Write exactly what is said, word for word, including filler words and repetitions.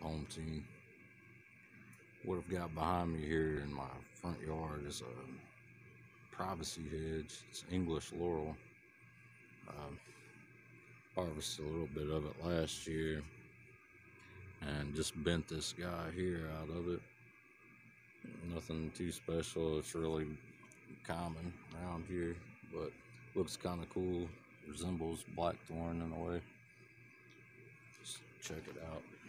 home team. What I've got behind me here in my front yard is a privacy hedge. It's English laurel. Um, harvested a little bit of it last year and just bent this guy here out of it. Nothing too special. It's really common around here, but looks kind of cool. Resembles blackthorn in a way. Just check it out.